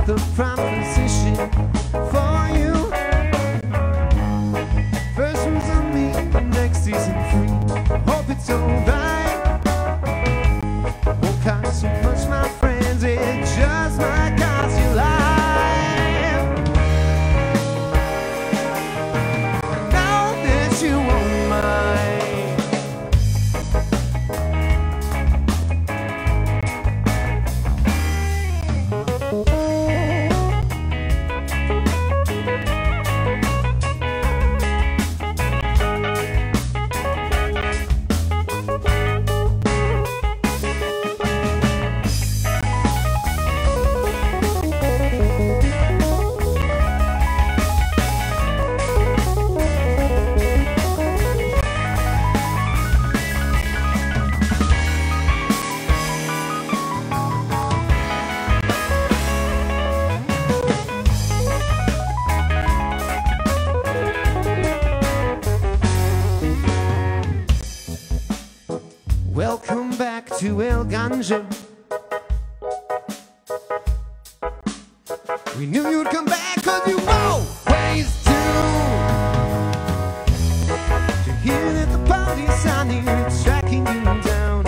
the proposition for you. First one's on me, the next season free. Hope it's alright. Won't cost so much, my friends, it just might cost your life. Now that you won't mind. Welcome back to El Ganjo. We knew you'd come back, 'cause you always do. To hear that the party's on here, tracking you down.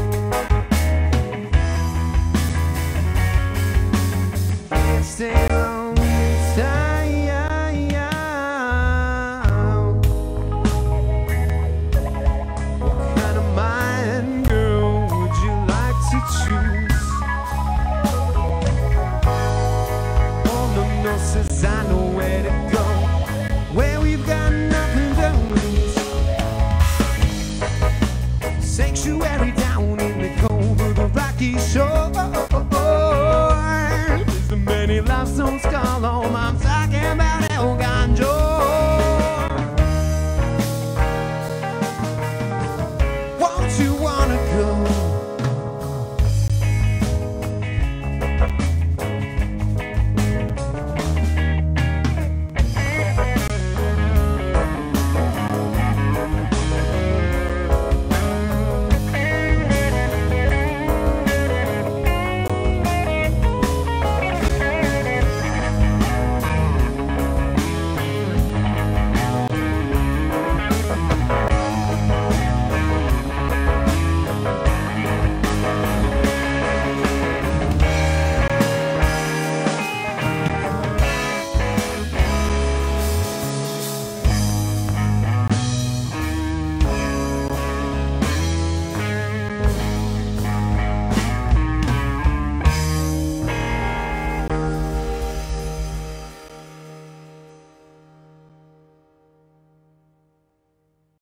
Can't stay long time. Says I know where to go, where we've got nothing to lose. Sanctuary down in the cold of the rocky shore. There's many love songs called on.